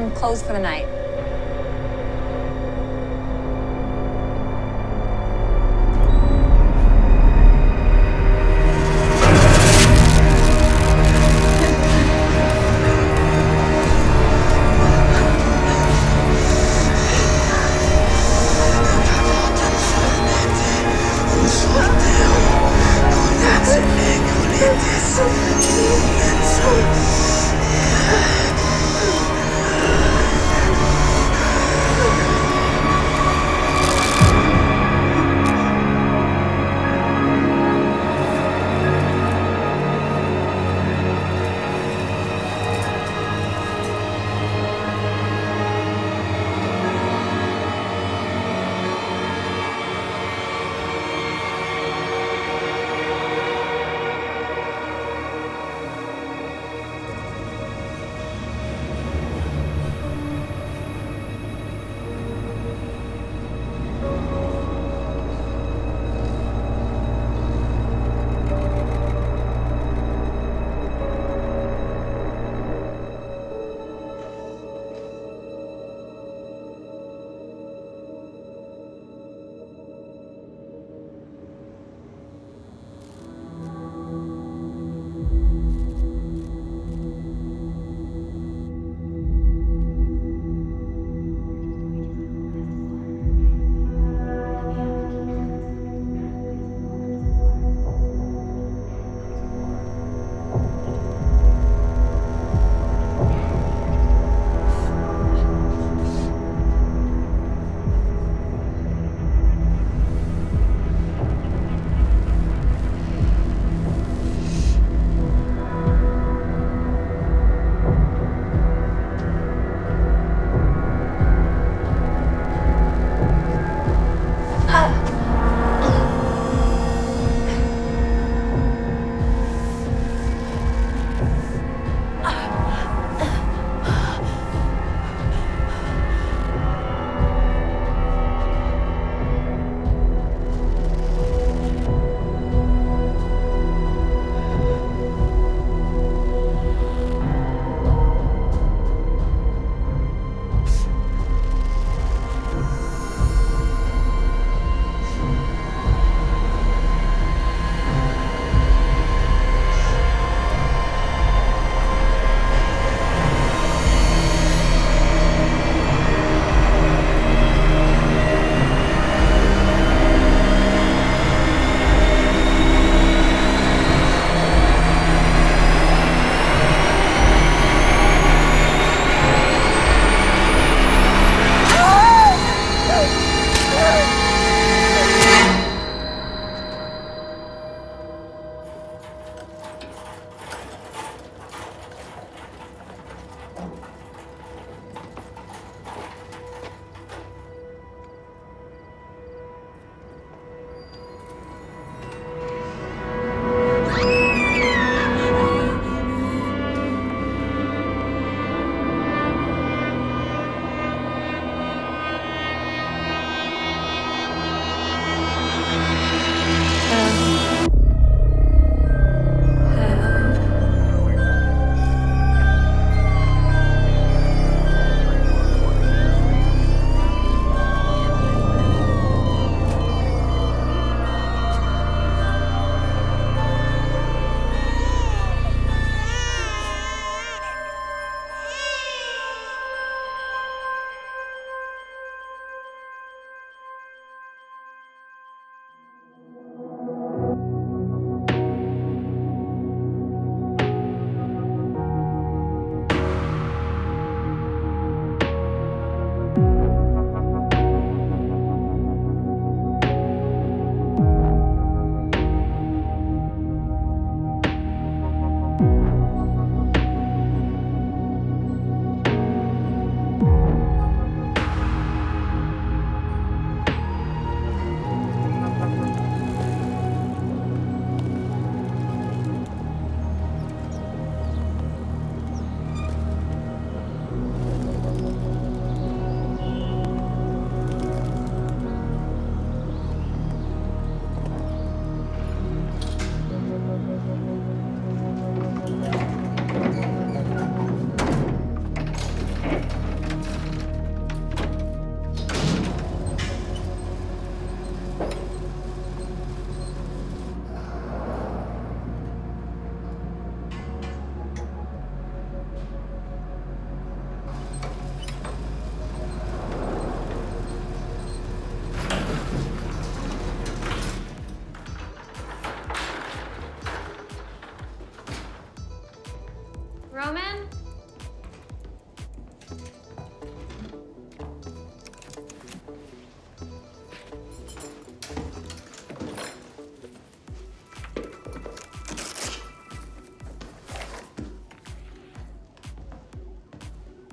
I'm closed for the night.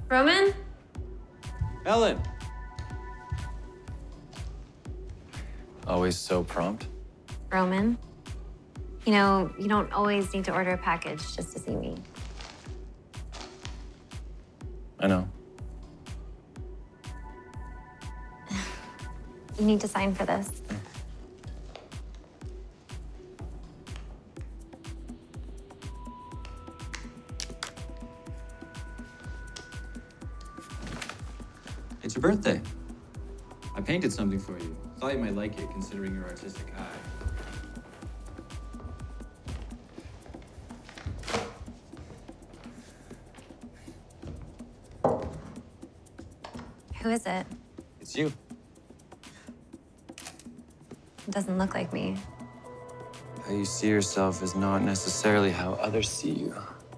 Roman? Helen! Always so prompt. Roman? You know, you don't always need to order a package just to see me. I know. You need to sign for this. It's your birthday. I painted something for you. Thought you might like it, considering your artistic eye. Who is it? It's you. It doesn't look like me. How you see yourself is not necessarily how others see you.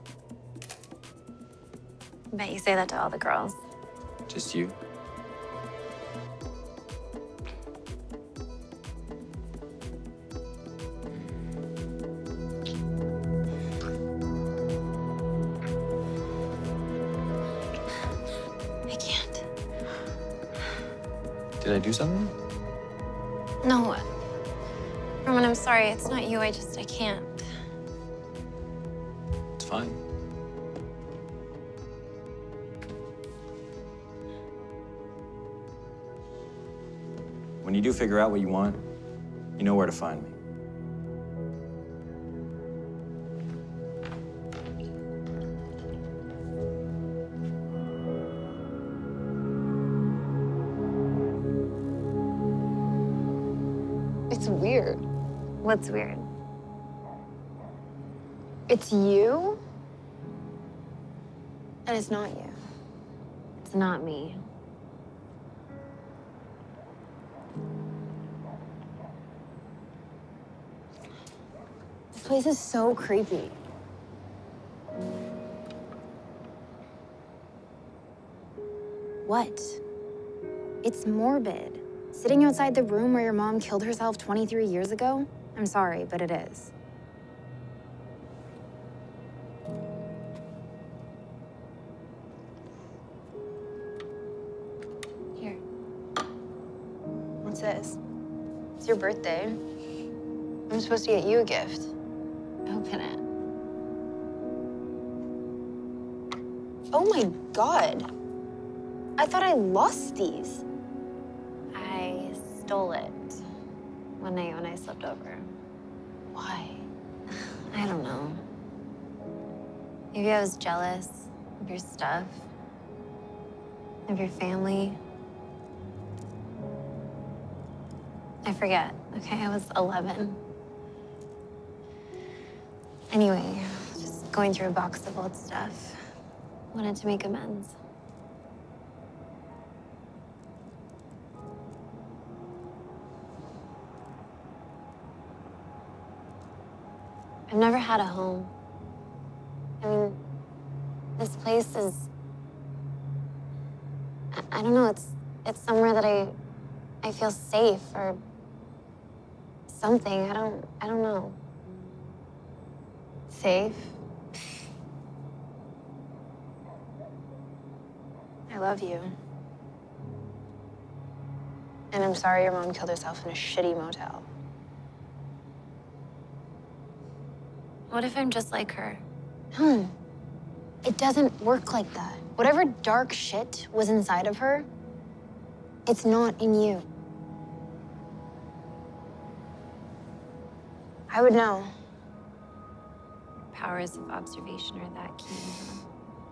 I bet you say that to all the girls. Just you. I can't. Did I do something? No. Roman, I'm sorry. It's not you. I can't. It's fine. When you do figure out what you want, you know where to find me. It's weird. What's weird? It's you, and it's not you. It's not me. This place is so creepy. What? It's morbid. Sitting outside the room where your mom killed herself 23 years ago? I'm sorry, but it is. Here. What's this? It's your birthday. I'm supposed to get you a gift. Open it. Oh my God. I thought I lost these. I stole it one night when I slept over. Why? I don't know. Maybe I was jealous of your stuff, of your family. I forget, okay? I was 11. Anyway, just going through a box of old stuff. Wanted to make amends. I've never had a home. I mean, this place is, I don't know, it's somewhere that I feel safe or something. I don't know. Safe? I love you. And I'm sorry your mom killed herself in a shitty motel. What if I'm just like her? Helen, it doesn't work like that. Whatever dark shit was inside of her, it's not in you. I would know. Powers of observation are that keen.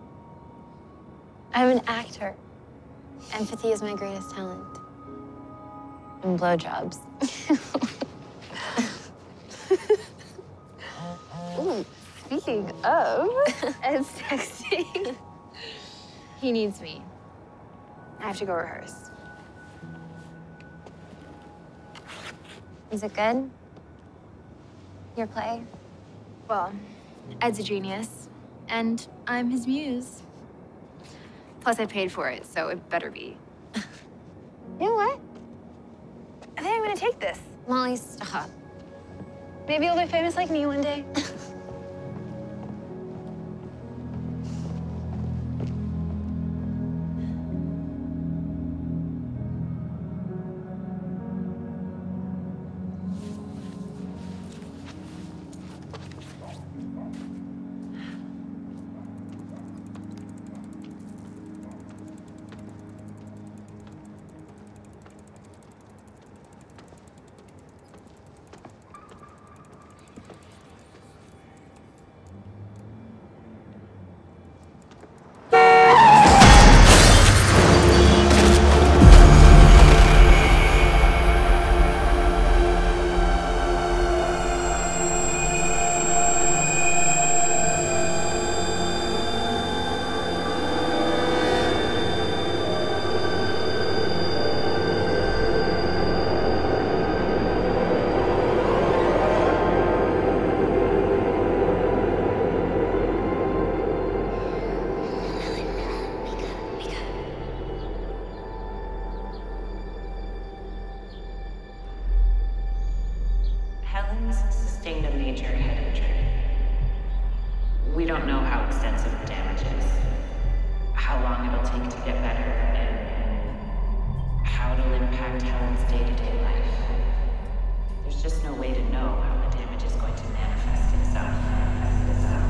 I'm an actor. Empathy is my greatest talent. And blowjobs. Ooh, speaking of, and sexting. He needs me. I have to go rehearse. Is it good? Your play? Well, Ed's a genius, and I'm his muse. Plus, I paid for it, so it better be. You know what? I think I'm gonna take this. Molly, stop. Maybe you'll be famous like me one day. Helen's sustained a major head injury. We don't know how extensive the damage is, how long it'll take to get better, and how it'll impact Helen's day-to-day life. There's just no way to know how the damage is going to manifest itself as it is up.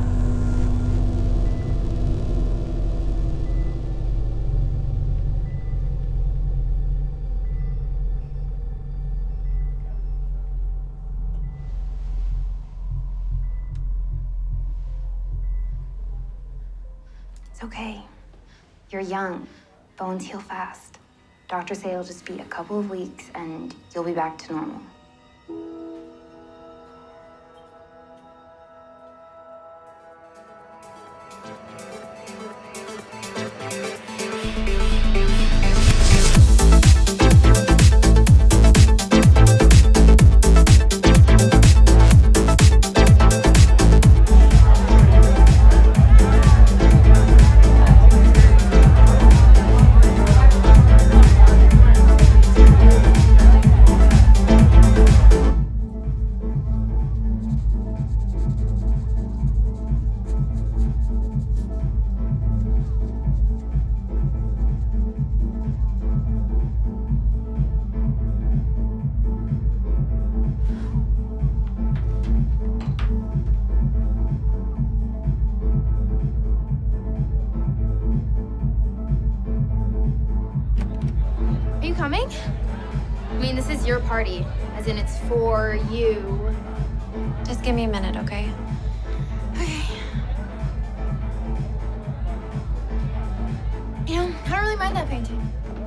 It's okay. You're young. Bones heal fast. Doctors say it'll just be a couple of weeks and you'll be back to normal. Are you coming? I mean, this is your party, as in it's for you. Just give me a minute, okay? Okay. You know, I don't really mind that painting.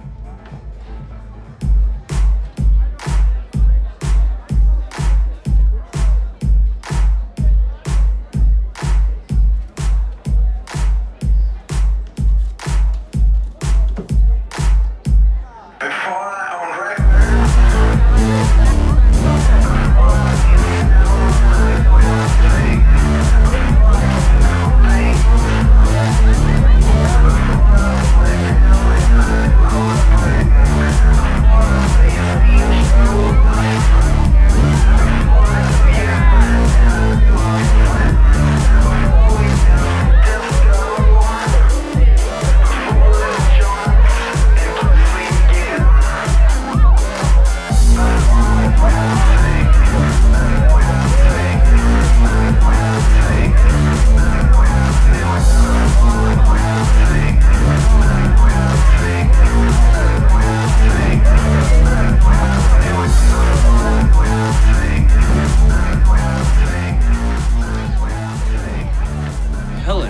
Helen.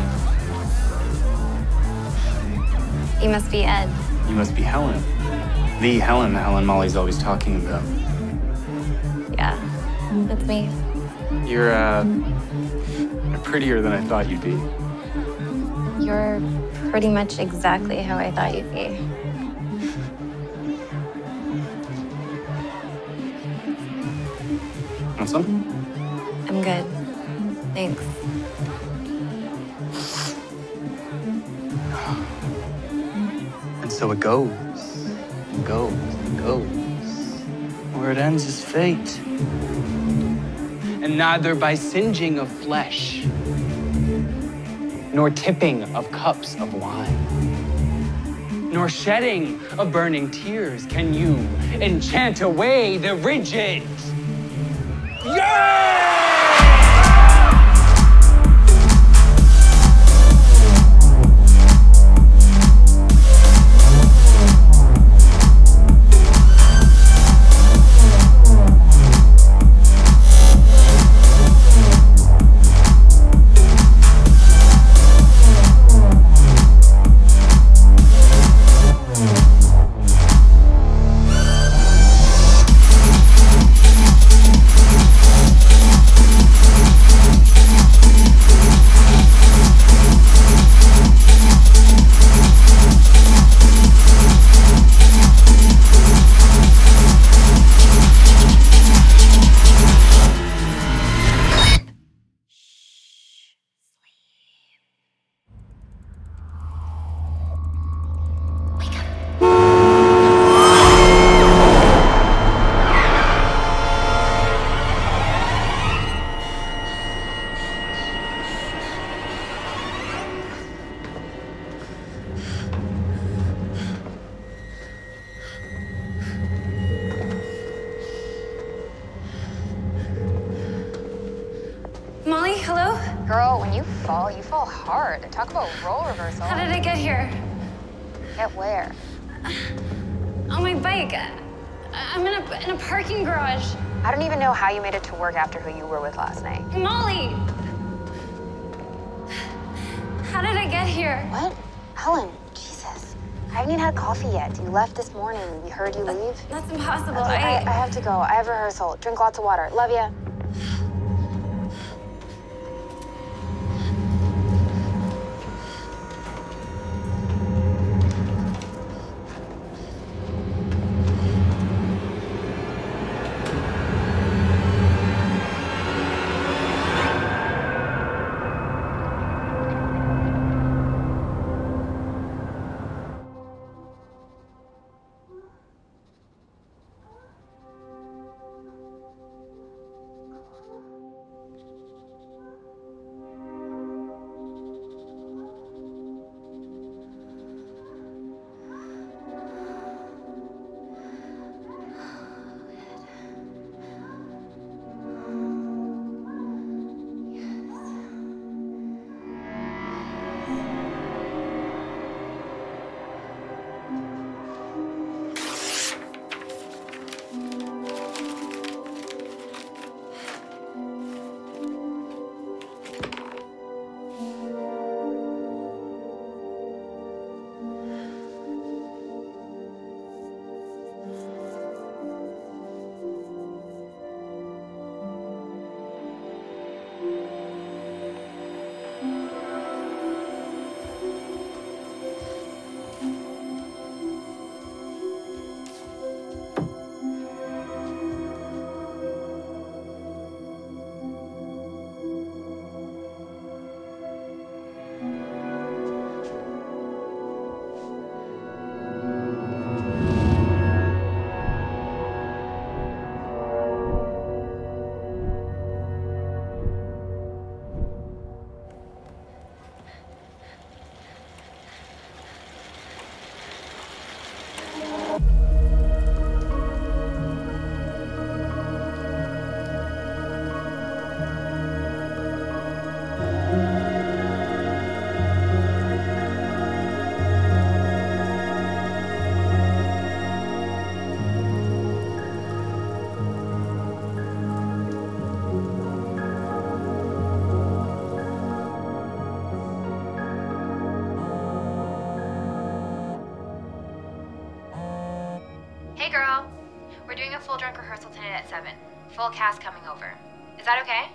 You must be Ed. You must be Helen. The Helen Molly's always talking about. Yeah, that's me. You're prettier than I thought you'd be. You're pretty much exactly how I thought you'd be. Want some? I'm good. Thanks. And so it goes, and goes, and goes. Where it ends is fate. And neither by singeing of flesh, nor tipping of cups of wine, nor shedding of burning tears can you enchant away the rigid. Yeah! Molly, hello? Girl, when you fall hard. Talk about role reversal. How did I get here? Get where? On my bike. I'm in a parking garage. I don't even know how you made it to work after who you were with last night. Molly! How did I get here? What? Helen, Jesus. I haven't even had coffee yet. You left this morning. We heard you leave. That's impossible. Okay, I have to go. I have rehearsal. Drink lots of water. Love ya. Hey girl, we're doing a full drunk rehearsal tonight at 7. Full cast coming over. Is that okay?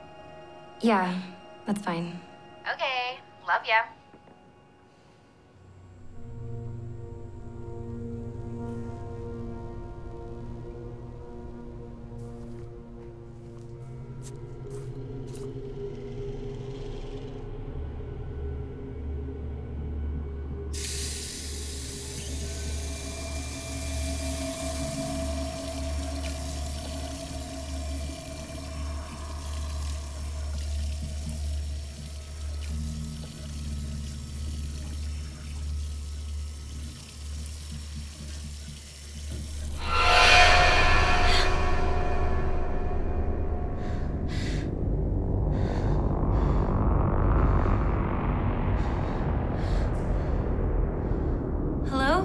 Yeah, that's fine. Okay, love ya. Hello?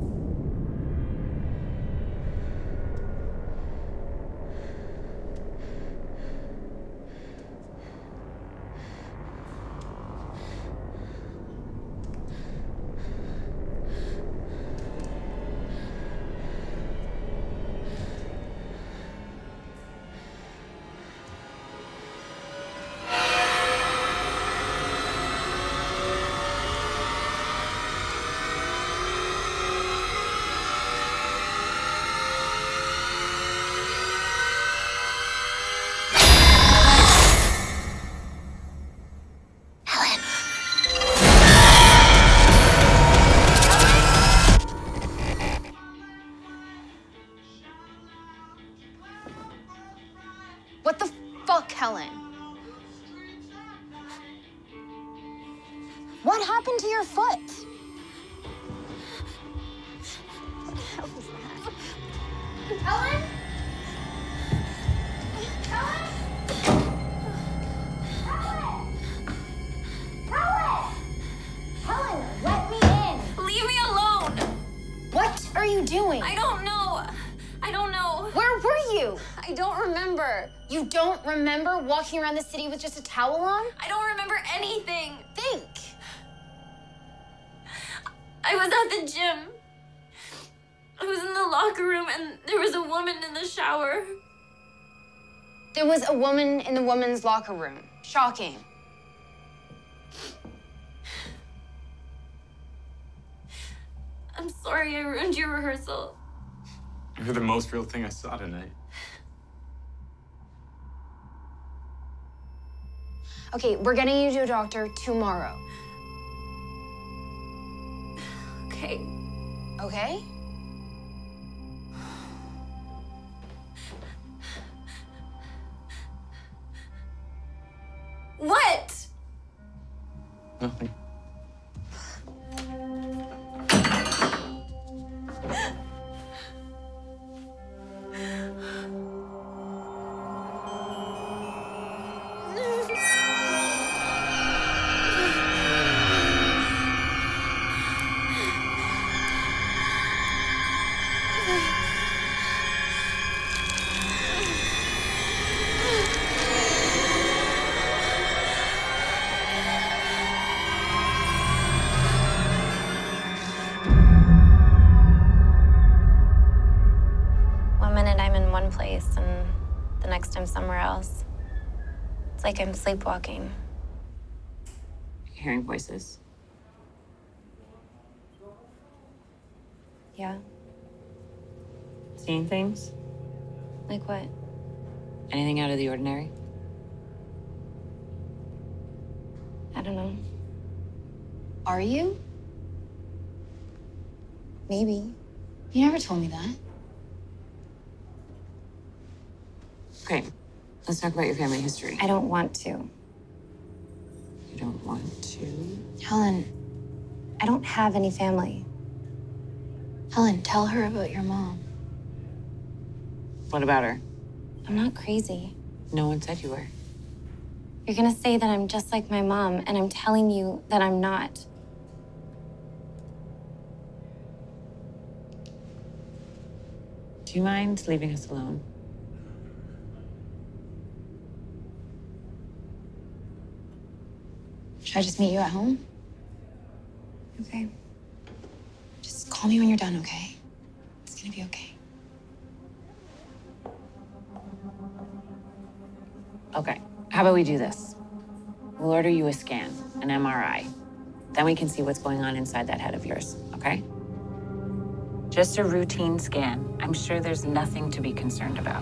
What the fuck, Helen? What happened to your foot? What the hell is that? Helen? Helen? I don't remember. You don't remember walking around the city with just a towel on? I don't remember anything. Think. I was at the gym. I was in the locker room and there was a woman in the shower. There was a woman in the woman's locker room. Shocking. I'm sorry I ruined your rehearsal. You're the most real thing I saw tonight. Okay, we're getting you to a doctor tomorrow. Okay. Okay? What? Nothing. One minute I'm in one place and the next I'm somewhere else. It's like I'm sleepwalking. Hearing voices. Yeah? Seeing things. Like what? Anything out of the ordinary. I don't know. Are you? Maybe. You never told me that. Okay, let's talk about your family history. I don't want to. You don't want to? Helen, I don't have any family. Helen, tell her about your mom. What about her? I'm not crazy. No one said you were. You're gonna say that I'm just like my mom, and I'm telling you that I'm not. Do you mind leaving us alone? Should I just meet you at home? Okay. Just call me when you're done, okay? It's gonna be okay. Okay, how about we do this? We'll order you a scan, an MRI. Then we can see what's going on inside that head of yours, okay? Just a routine scan. I'm sure there's nothing to be concerned about.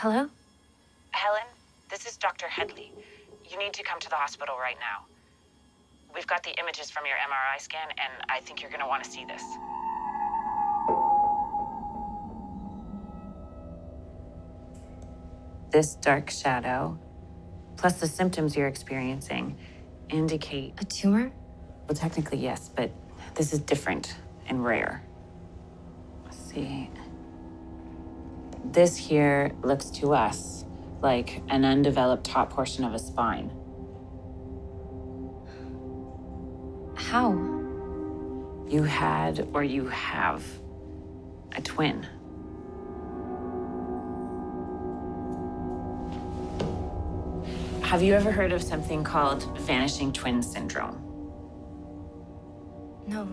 Hello? Helen, this is Dr. Headley. You need to come to the hospital right now. We've got the images from your MRI scan, and I think you're gonna want to see this. This dark shadow, plus the symptoms you're experiencing, indicate... A tumor? Well, technically, yes, but this is different and rare. Let's see. This here looks to us like an undeveloped top portion of a spine. How? You had, or you have, a twin. Have you ever heard of something called vanishing twin syndrome? No.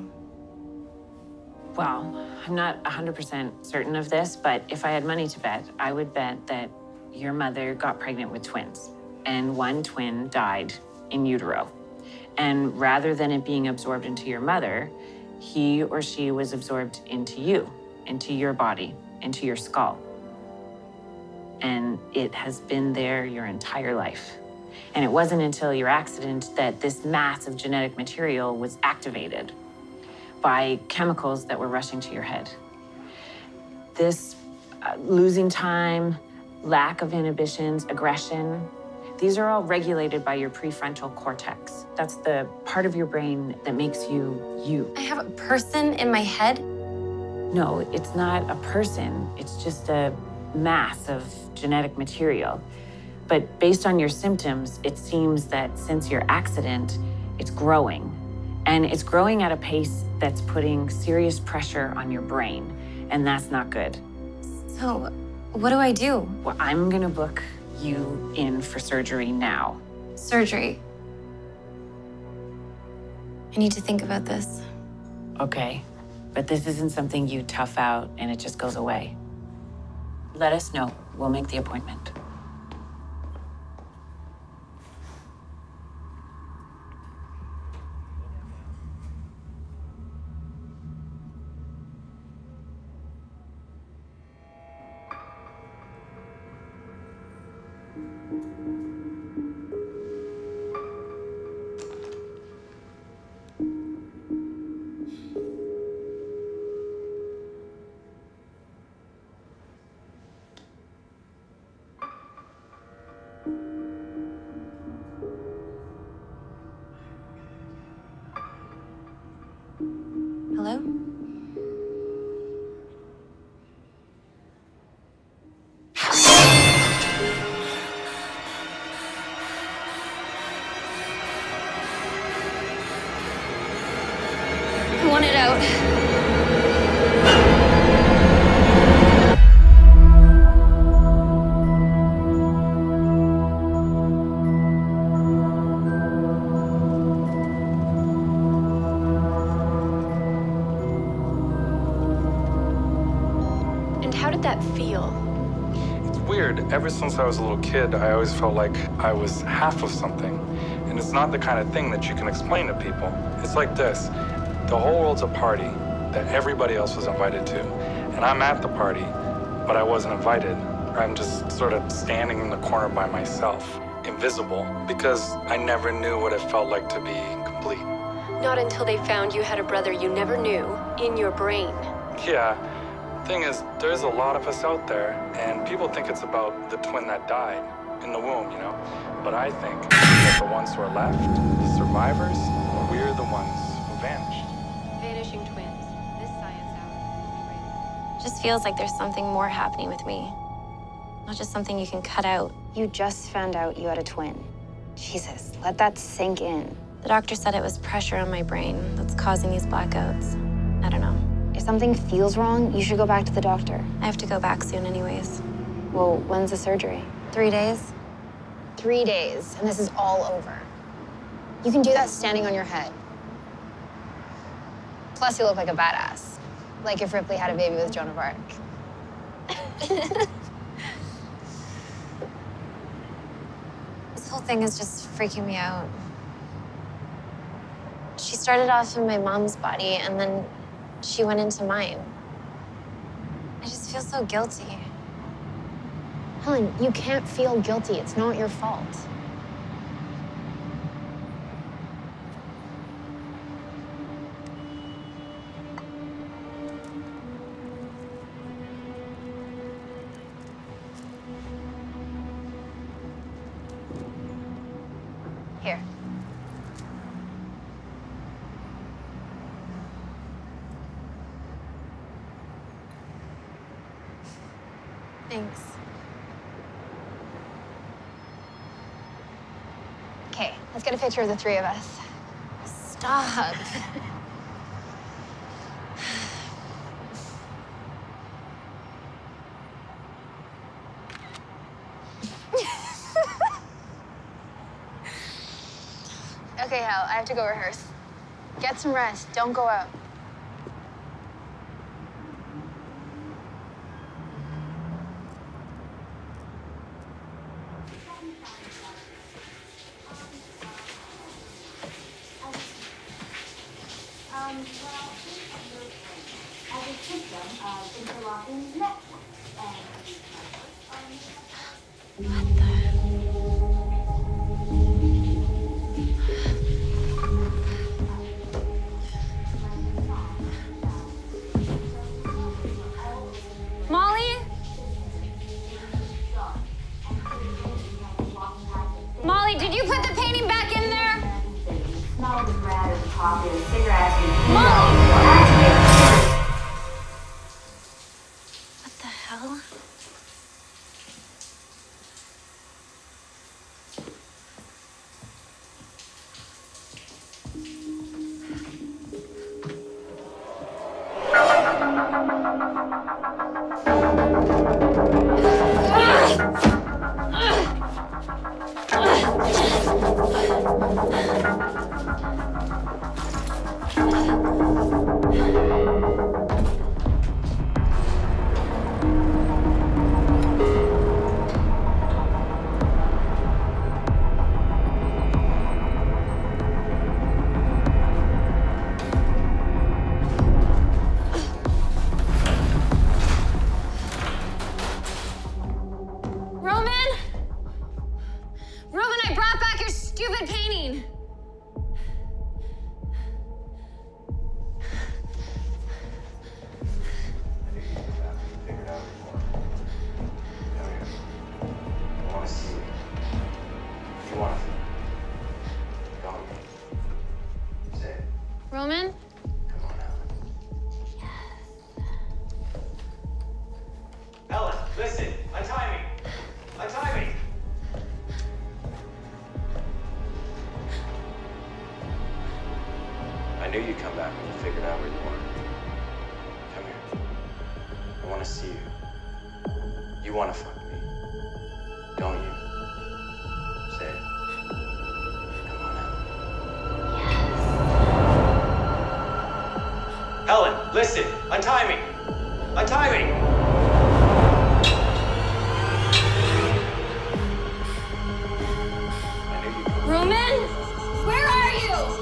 Well, I'm not 100% certain of this, but if I had money to bet, I would bet that your mother got pregnant with twins, and one twin died in utero. And rather than it being absorbed into your mother, he or she was absorbed into you, into your body, into your skull. And it has been there your entire life. And it wasn't until your accident that this mass of genetic material was activated by chemicals that were rushing to your head. This losing time, lack of inhibitions, aggression, these are all regulated by your prefrontal cortex. That's the part of your brain that makes you, you. I have a person in my head? No, it's not a person. It's just a mass of genetic material. But based on your symptoms, it seems that since your accident, it's growing. And it's growing at a pace that's putting serious pressure on your brain, and that's not good. So, what do I do? Well, I'm gonna book you in for surgery now. Surgery. I need to think about this. Okay, but this isn't something you tough out and it just goes away. Let us know. We'll make the appointment. Hello? I want it out. How did that feel? It's weird. Ever since I was a little kid, I always felt like I was half of something. And it's not the kind of thing that you can explain to people. It's like this. The whole world's a party that everybody else was invited to. And I'm at the party, but I wasn't invited. I'm just sort of standing in the corner by myself, invisible, because I never knew what it felt like to be complete. Not until they found you had a brother you never knew in your brain. Yeah. Thing is, there's a lot of us out there, and people think it's about the twin that died in the womb, you know? But I think that the ones who are left, the survivors, we're the ones who vanished. Vanishing twins. This science hour. It just feels like there's something more happening with me. Not just something you can cut out. You just found out you had a twin. Jesus, let that sink in. The doctor said it was pressure on my brain that's causing these blackouts. I don't know. If something feels wrong, you should go back to the doctor. I have to go back soon anyways. Well, when's the surgery? 3 days. 3 days, and this is all over. You can do that standing on your head. Plus, you look like a badass. Like if Ripley had a baby with Joan of Arc. This whole thing is just freaking me out. She started off in my mom's body, and then she went into mine. I just feel so guilty. Helen, you can't feel guilty. It's not your fault. Here. Thanks. Okay, let's get a picture of the three of us. Stop. Okay, Hal, I have to go rehearse. Get some rest. Don't go out. As a symptom of interlocking networks Molly? Molly, did you put the painting back in there? smell the bread and coffee and cigarettes and What the hell? Roman? Come on, Helen. Helen, listen. Untie me. Untie me. I knew you'd come back when you figured out where you were. Come here. I want to see you. You want to fuck me, don't you? Say it. Come on, Helen. Helen, listen. Untie me. Untie me. I knew you'd come. Roman? Where are you?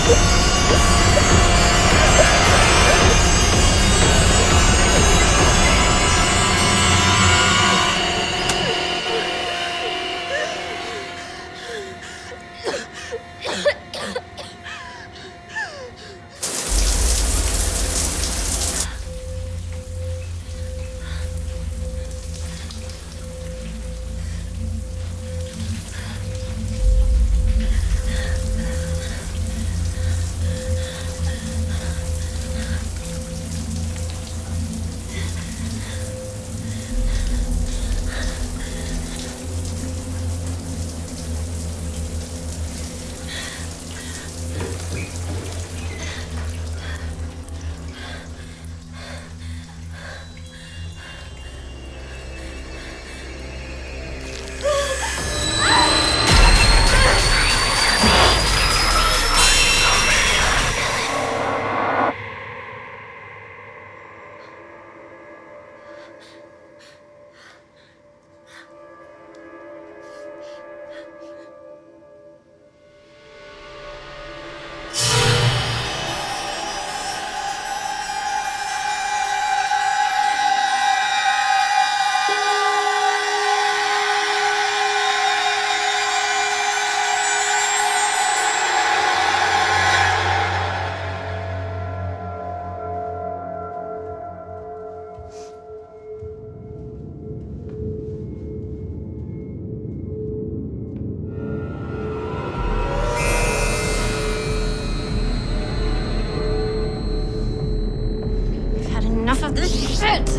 Enough of this shit!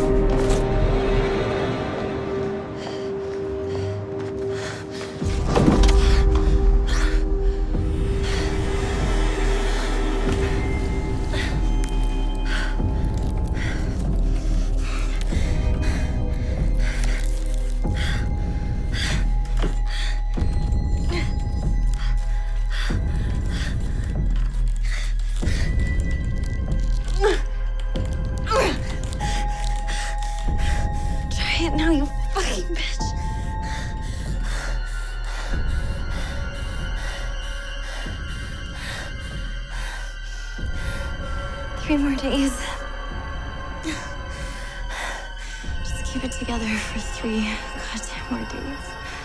Now, you fucking bitch. 3 more days. Just keep it together for 3 goddamn more days.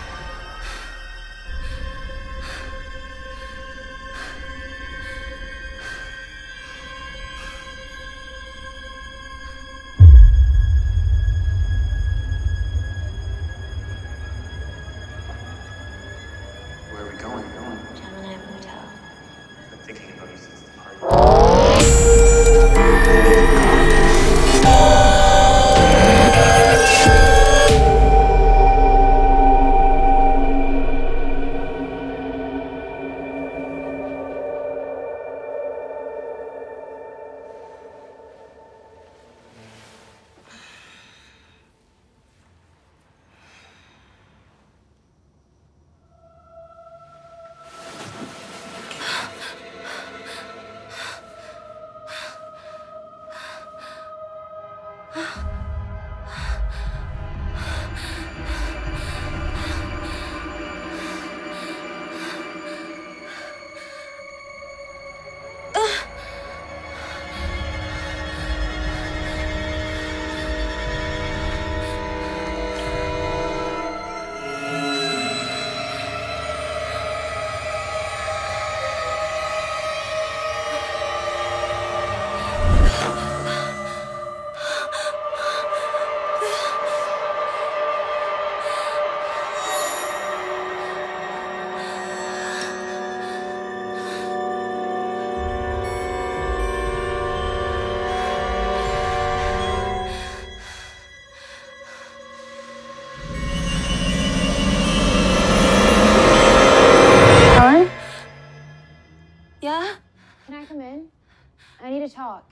Yeah? Can I come in? I need to talk.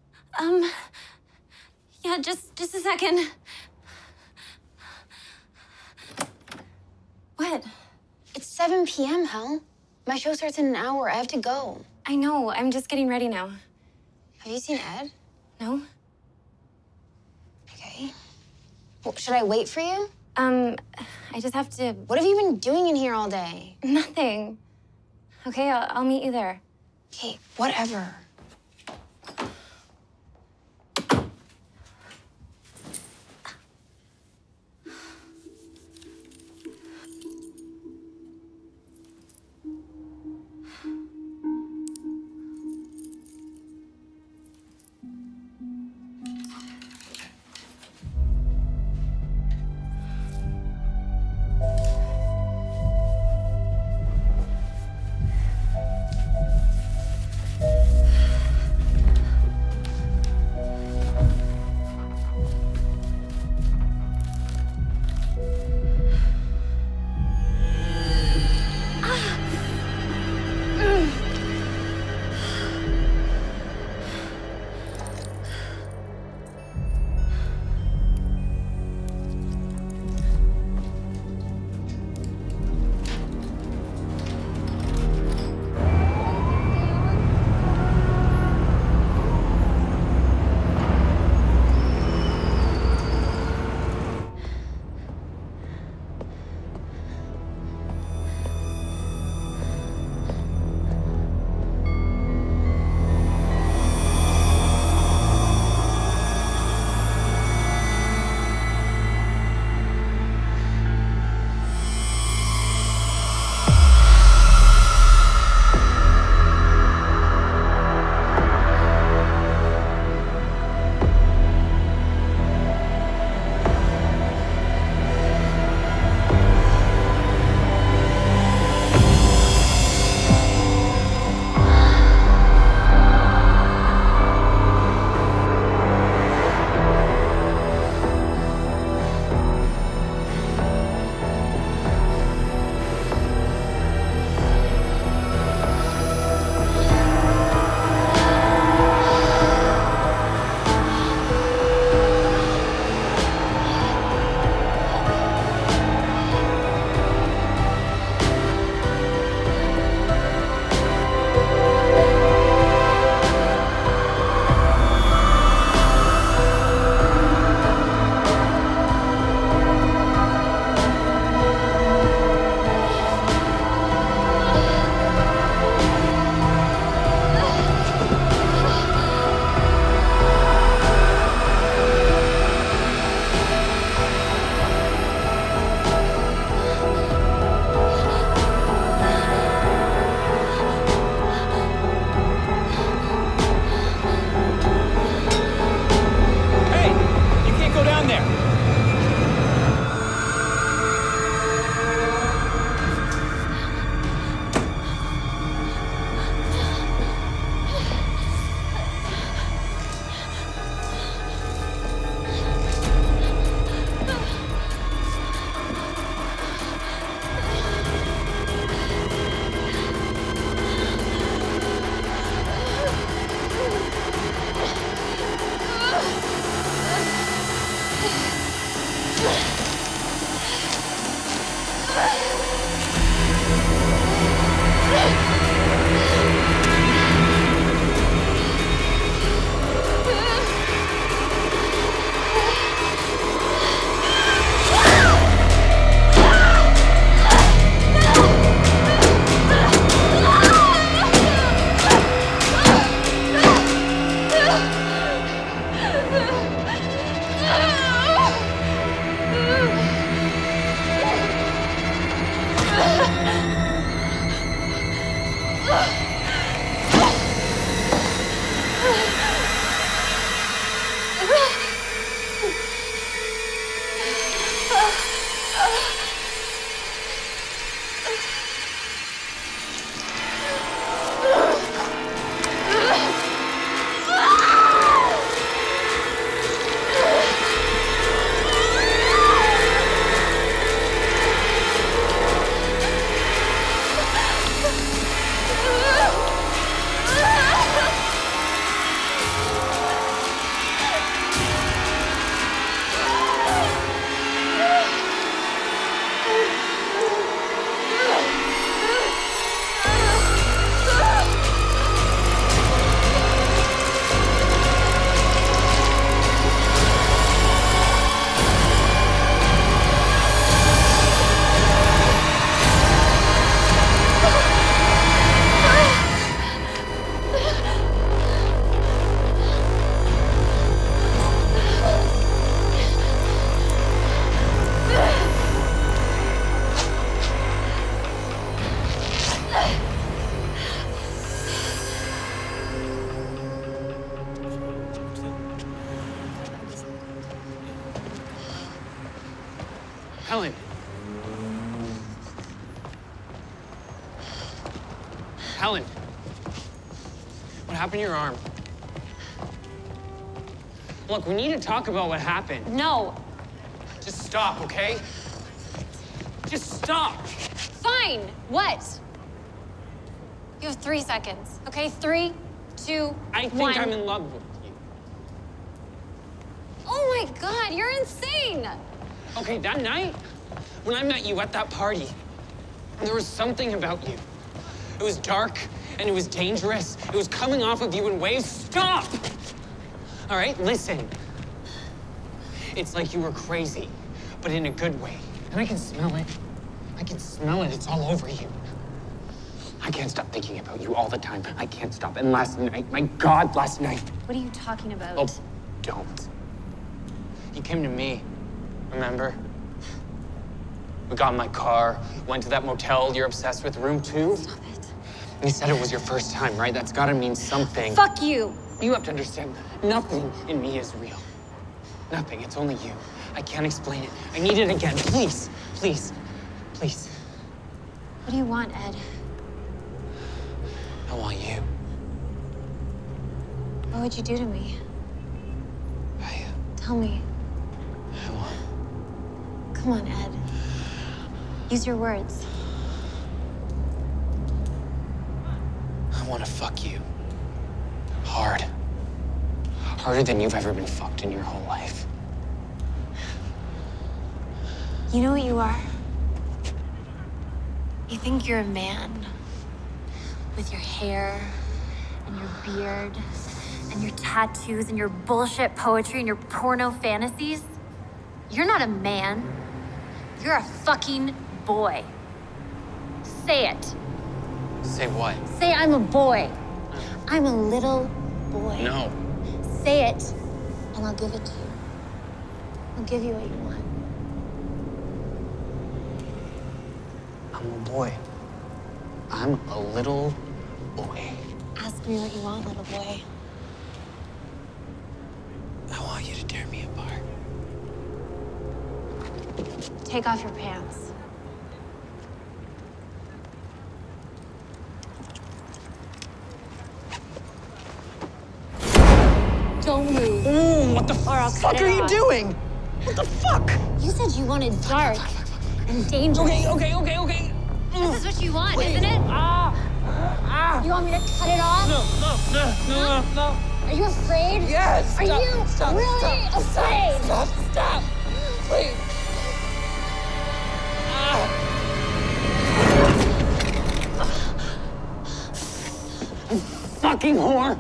Yeah, just a second. What? It's 7 p.m., Hel. My show starts in an hour. I have to go. I know, I'm just getting ready now. Have you seen Ed? No? Okay. Well, should I wait for you? I just have to... What have you been doing in here all day? Nothing. Okay, I'll meet you there. Okay, whatever. Helen. Helen. What happened to your arm? Look, we need to talk about what happened. No. Just stop, okay? Just stop. Fine. What? You have 3 seconds, okay? 3, 2, 1. I think I'm in love with you. Oh my God, you're insane. Okay, that night, when I met you at that party, there was something about you. It was dark, and it was dangerous. It was coming off of you in waves. Stop! All right, listen. It's like you were crazy, but in a good way. And I can smell it. I can smell it. It's all over you. I can't stop thinking about you all the time. I can't stop. And last night, my God, last night. What are you talking about? Oh, don't. You came to me, remember? We got in my car, went to that motel you're obsessed with, room 2. Stop it. And you said it was your first time, right? That's gotta mean something. Fuck you. You have to understand, nothing in me is real. Nothing, it's only you. I can't explain it. I need it again, please, please, please. What do you want, Ed? I want you. What would you do to me? Tell me. I want... Come on, Ed. Use your words. I want to fuck you. Hard. Harder than you've ever been fucked in your whole life. You know what you are? You think you're a man. With your hair, and your beard, and your tattoos, and your bullshit poetry, and your porno fantasies. You're not a man. You're a fucking boy. Say it. Say what? Say I'm a boy. I'm a little boy. No. Say it, and I'll give it to you. I'll give you what you want. I'm a boy. I'm a little boy. Ask me what you want, little boy. I want you to tear me apart. Take off your pants. Don't move. Ooh, what the fuck are you doing? What the fuck? You said you wanted dark and dangerous. Okay. This is what you want, isn't it? You want me to cut it off? No. Are you afraid? Yes. Are you really afraid? Stop. Please. You fucking whore.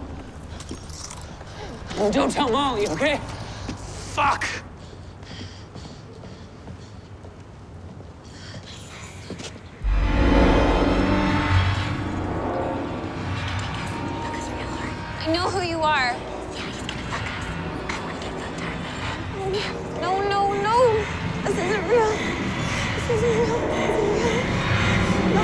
Don't tell Molly, okay? Fuck. I know who you are. No. This isn't real. This isn't real. No.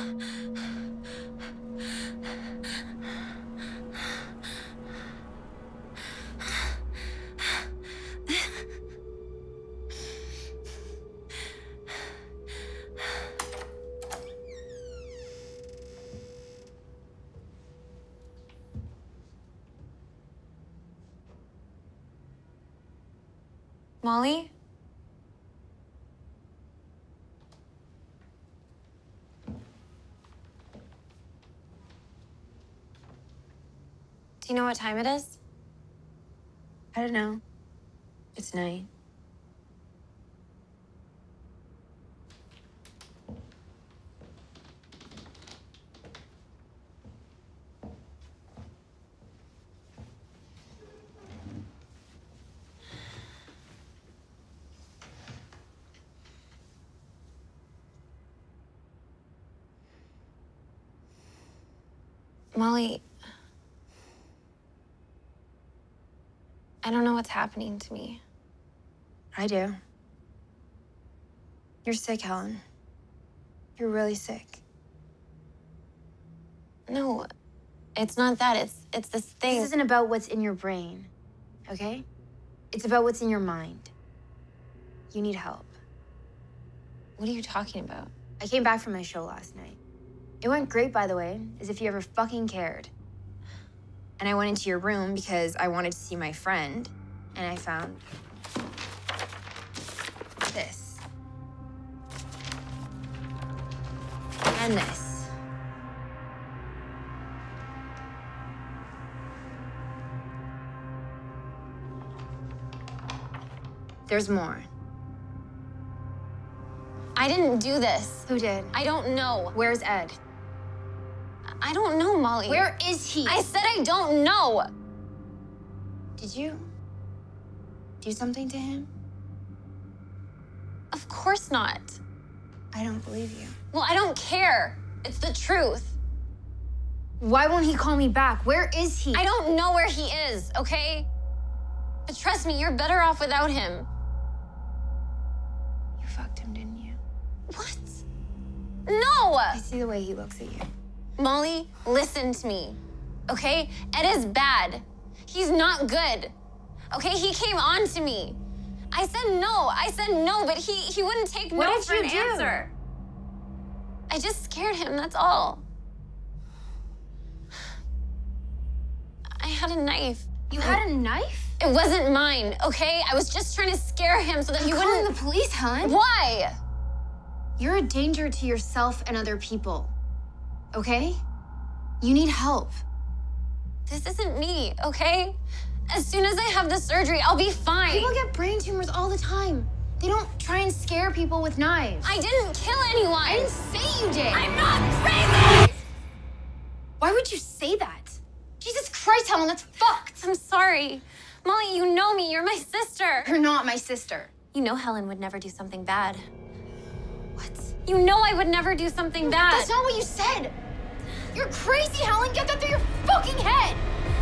Molly? Do you know what time it is? I don't know. It's night. Molly, I don't know what's happening to me. I do. You're sick, Helen. You're really sick. No, it's not that. It's this thing. This isn't about what's in your brain, okay? It's about what's in your mind. You need help. What are you talking about? I came back from my show last night. It went great, by the way, as if you ever fucking cared. And I went into your room because I wanted to see my friend, and I found this. And this. There's more. I didn't do this. Who did? I don't know. Where's Ed? I don't know, Molly. Where is he? I said I don't know. Did you do something to him? Of course not. I don't believe you. Well, I don't care. It's the truth. Why won't he call me back? Where is he? I don't know where he is, okay? But trust me, you're better off without him. You fucked him, didn't you? What? No! I see the way he looks at you. Molly, listen to me, okay? Ed is bad. He's not good, okay? He came on to me. I said no, but he wouldn't take no for an answer. I just scared him, that's all. I had a knife. You had a knife? It wasn't mine, okay? I was just trying to scare him so that he wouldn't— I'm calling the police, Helen. Why? You're a danger to yourself and other people, okay? You need help. This isn't me, okay? As soon as I have the surgery, I'll be fine. People get brain tumors all the time. They don't try and scare people with knives. I didn't kill anyone. I didn't say you did. I'm not crazy! Why would you say that? Jesus Christ, Helen, that's fucked. I'm sorry. Molly, you know me. You're my sister. You're not my sister. You know Helen would never do something bad. What? You know I would never do something bad. That's not what you said. You're crazy, Helen. Get that through your fucking head.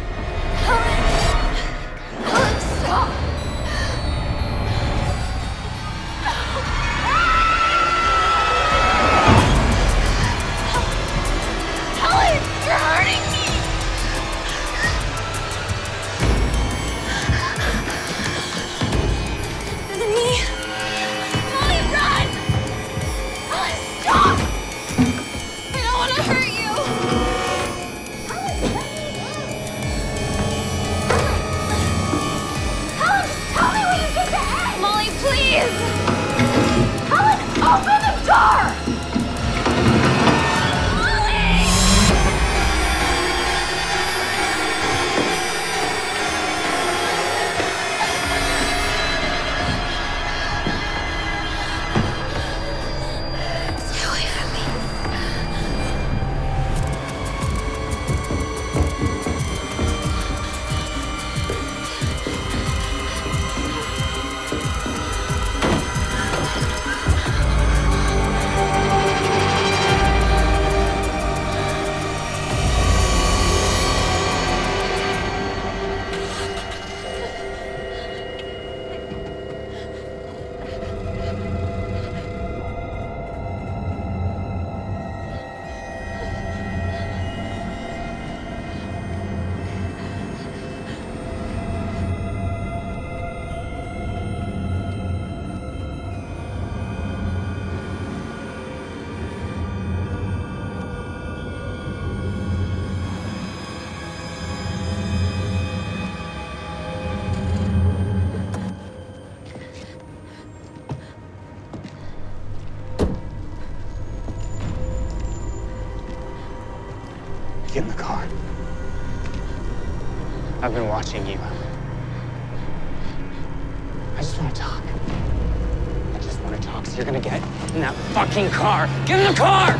Helen, stop. Helen, you're hurting me. Is it me? Molly, run! Helen, stop. I don't want to hurt you. Helen, Get in the car. I've been watching you. I just want to talk. I just want to talk, so you're gonna get in that fucking car. Get in the car!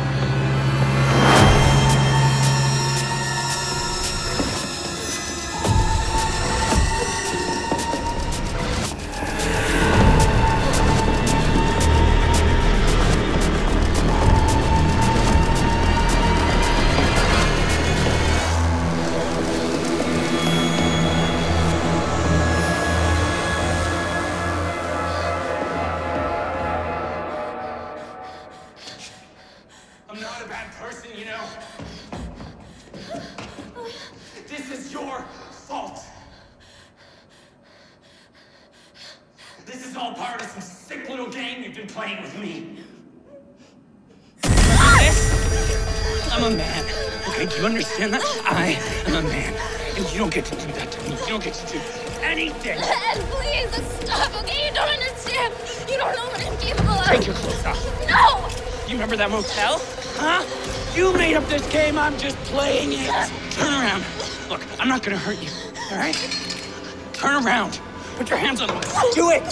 I am a man, and you don't get to do that to me. You don't get to do anything. Ed, please, stop, okay? You don't understand. You don't know what I'm capable of. Take your clothes off. No! You remember that motel? Huh? You made up this game. I'm just playing it. Turn around. Look, I'm not gonna hurt you, all right? Turn around. Put your hands on me. Do it!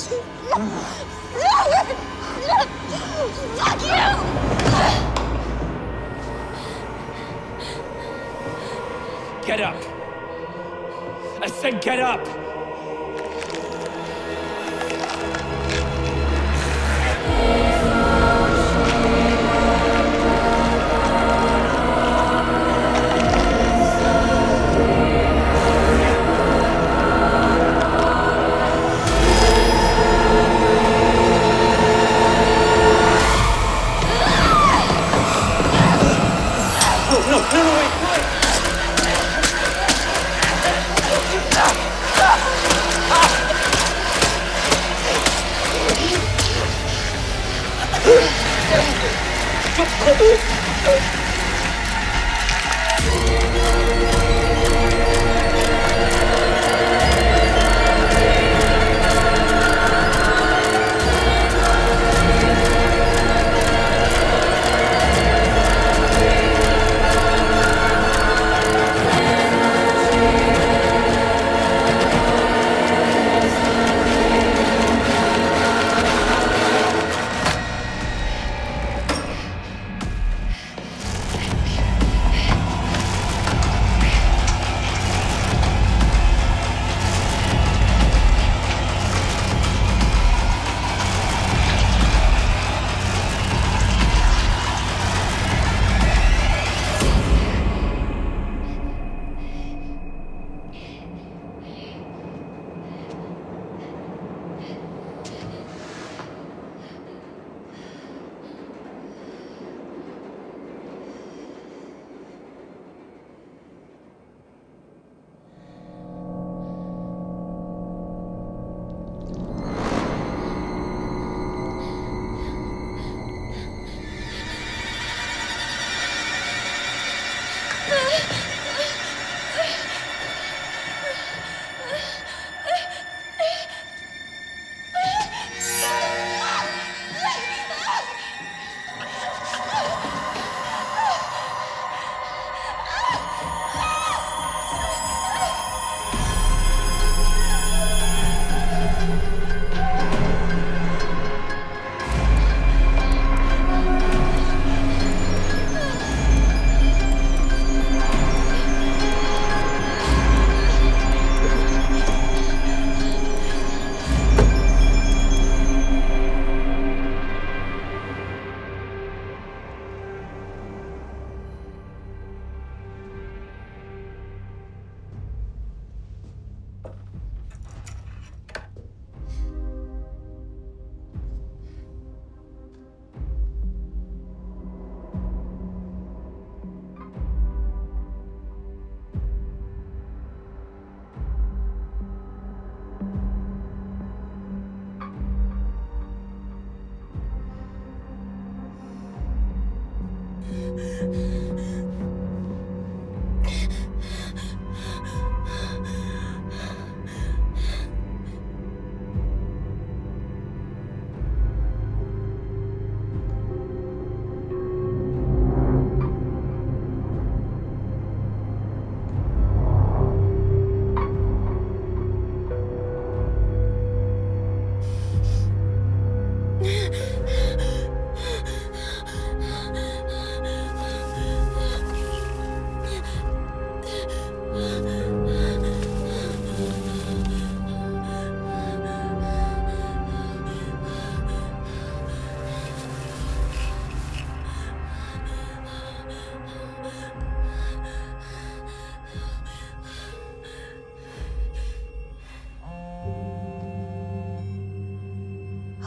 Fuck you! Get up. I said get up. No, wait.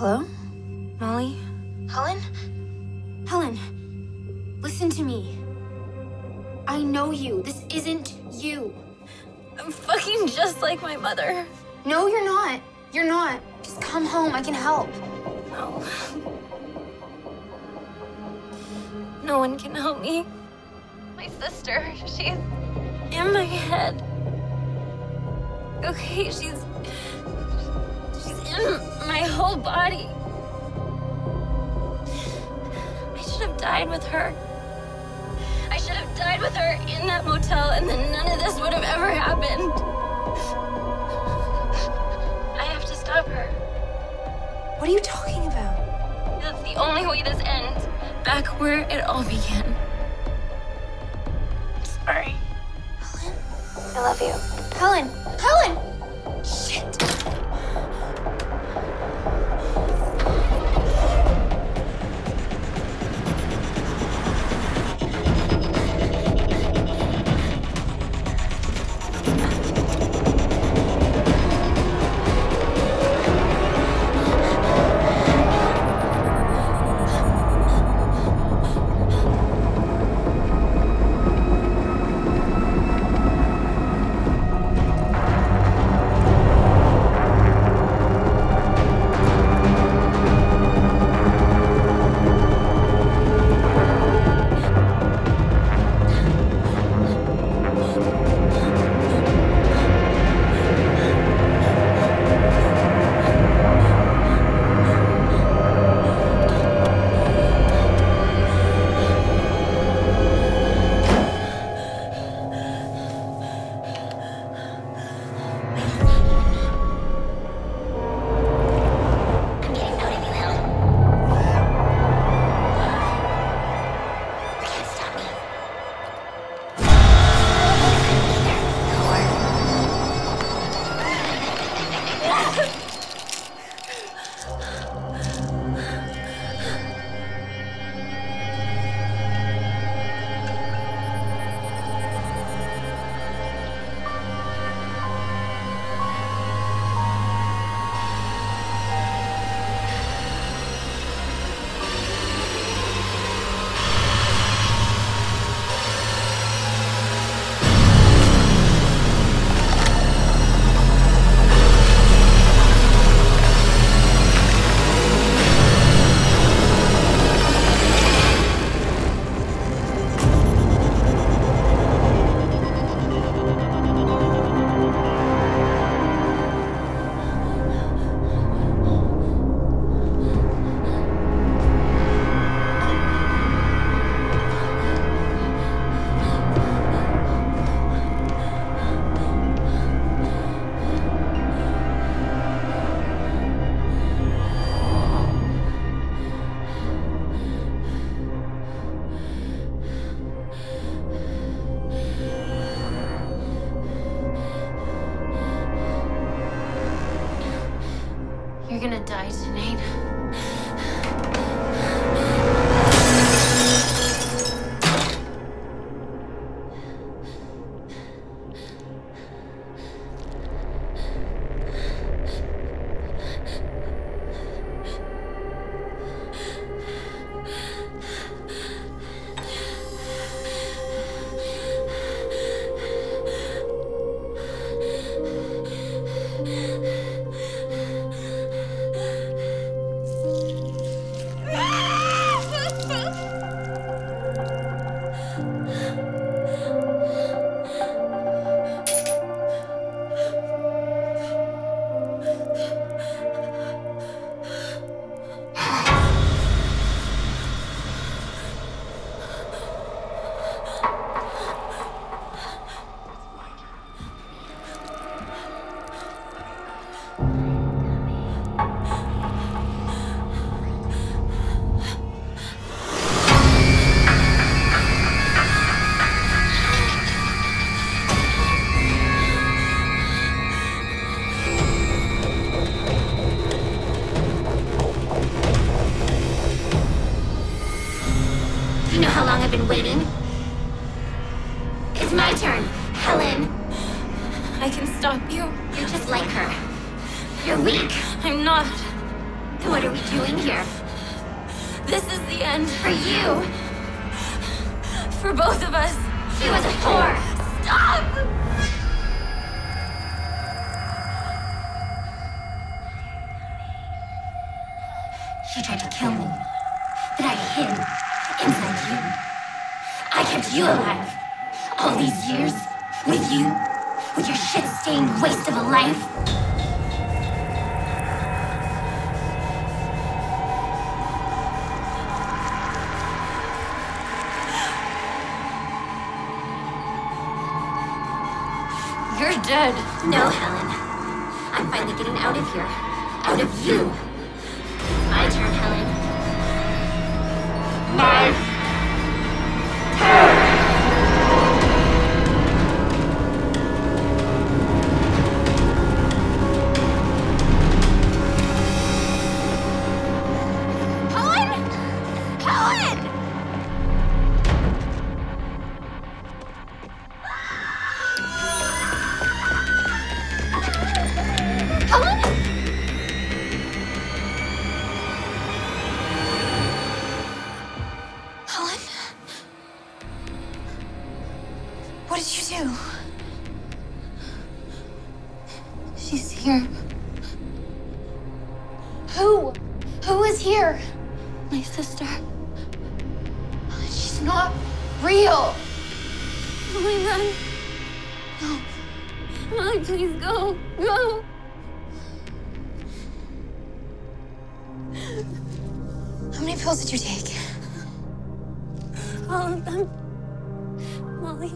Hello? Molly? Helen? Helen, listen to me. I know you. This isn't you. I'm fucking just like my mother. No, you're not. You're not. Just come home. I can help. No. No one can help me. My sister, she's in my head. Okay, she's in my whole body. I should have died with her. I should have died with her in that motel, and then none of this would have ever happened. I have to stop her. What are you talking about? That's the only way this ends. Back where it all began. I'm sorry. Helen? I love you. Helen! Helen! Shit! You're gonna die tonight. been waiting. It's my turn, Helen. I can stop you. You're just like her. You're weak. I'm not. What are we doing here? This is the end. For you. For both of us. She was a whore. Stop! She tried to kill me, but I hid inside you. I kept you alive. All these years, with you, with your shit-stained waste of a life. You're dead. No, Helen. I'm finally getting out of here. Out of you. It's my turn, Helen. My Helen! Helen! Helen? Helen? What did you do? She's here. Who? Who is here? My sister. She's not real. Oh my God. No. Molly, please go. Go. How many pills did you take? All of them. Molly.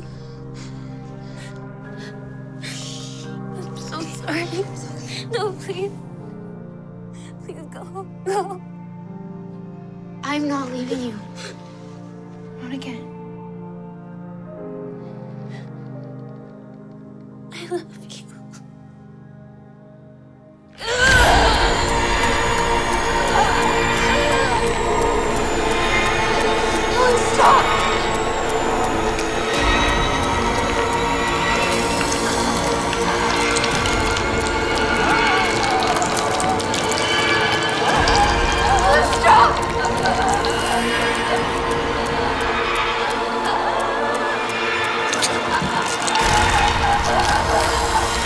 I'm so sorry. No, please. Please go. Go. I'm not leaving you. Not again. I love you. Stop! Stop!